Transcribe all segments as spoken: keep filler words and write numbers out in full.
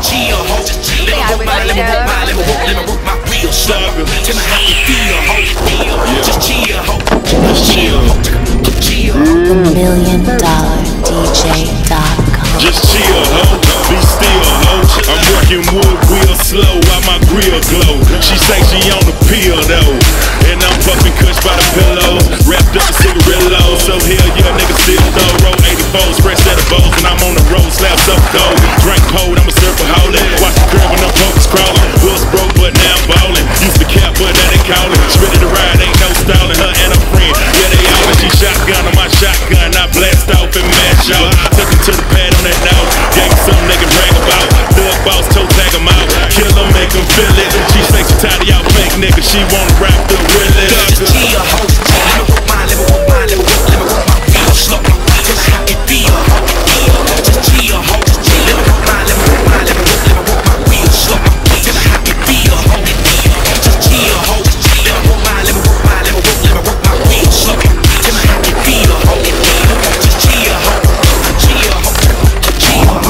chill, ho. Let me work my, let me work my, let me work, let me work my real slow. Tell me how you feel, ho. Just chill, ho. Just chill, ho. Chill. The million dollar D J dot com. Just chill, ho. Be still, ho. I'm working wood real slow while my grill glow. She say she on the pill though, and I'm puffing kush by the pillows, wrapped up in cigarillos. So hell yeah, nigga still though. Roll eighty-fours, fresh set of bows, and I'm on the road, slaps up though. Drink cold, I'm a surfer holding. Watch the curve when them folks crawling. Was broke, but now I'm ballin'. Used to cap, but now they callin'. Ready to ride, ain't no stalling. Her and her friend, yeah they all. She shotgun on my shotgun, I blast off and mash out. Took him to the pad on that dog. Gave him some nigga brag about. Thug boss, toe tag him out. Kill him, make him feel it. She say she tired of y'all fake niggas. She wanna rap the realest. Just chill, ho. Let me work mine, let me work mine, let me work, let me work my real slow. Just how it feel, ho. Just chill, ho. Let me work mine, let me work mine, let me work, let me work my real slow. Tell me how it feel, ho. Just chill, ho. Let me work mine, let me work mine, let me work, let me work my real slow. Tell me how it feel, ho. Just chill, ho. Chill, ho. Chill, ho.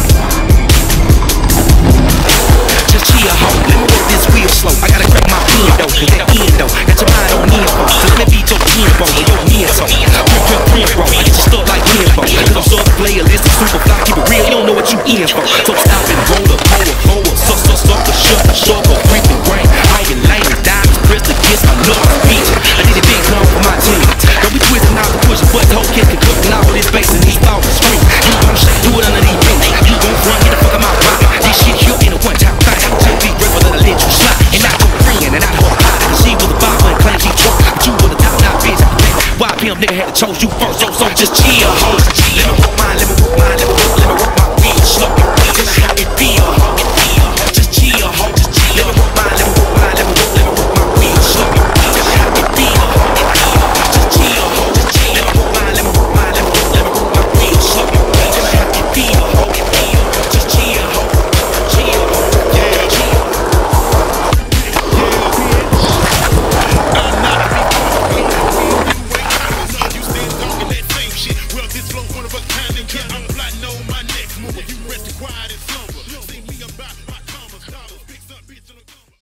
Just chill, ho. Let me work this real slow. I gotta grab my endo, cause that endo got your mind on info. So let me beat your info with your mental. Print, print, print, bro. I get you stuck like info. Cause I'm sort of player, list of super fly. Keep it real, you don't know what you in for. So stop and roll up, roll up, roll up. Suck, suck, suck, the shut, the short, go freaking rain. I ain't lame, diamonds pressed against my nuts. Bitch, I did a big clown for my team. Don't be twisting out the push, but whole kids can cook now with this bass and these thoughts and scream. You gon' shake, do it under these beats. You gon' run, get the fuck out my pocket. This shit here ain't a one-time thing. Just be grateful that I let you slide. And not your friend, and not her hide. Cause she was a bopper and claimed she drunk. But you was a top-notch bitch. Y P M nigga had to chose you first, so, so just chill, ho. Let me